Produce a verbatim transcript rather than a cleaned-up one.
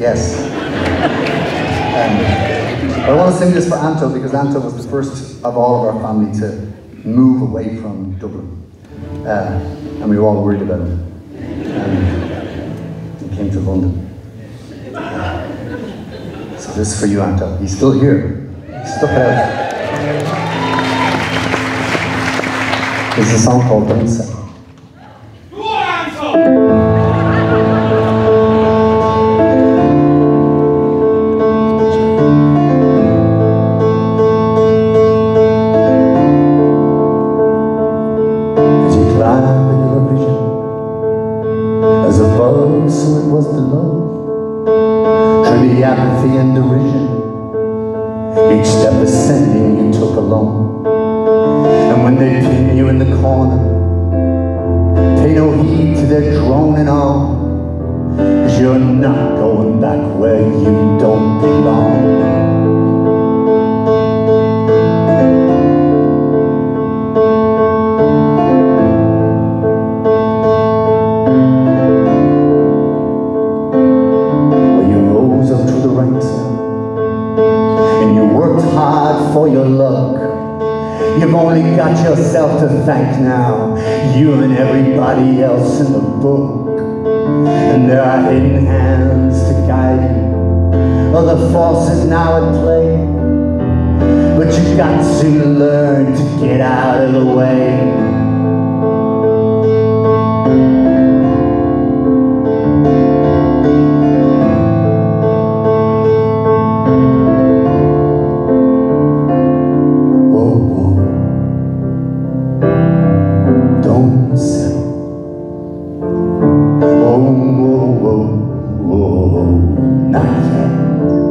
Yes. Um, I want to sing this for Anto because Anto was the first of all of our family to move away from Dublin. Uh, and we were all worried about him. Um, he came to London. Uh, so this is for you, Anto. He's still here. He stuck it out. There's a song called Don't Say. So it was below, through the apathy and derision, each step ascending you took alone. And when they pin you in the corner, pay no heed to their droning on, 'cause you're not going back where you don't belong. For your luck, you've only got yourself to thank now, you and everybody else in the book. And there are hidden hands to guide you, other forces now at play, but you've got to learn to get out of the way. Not yet.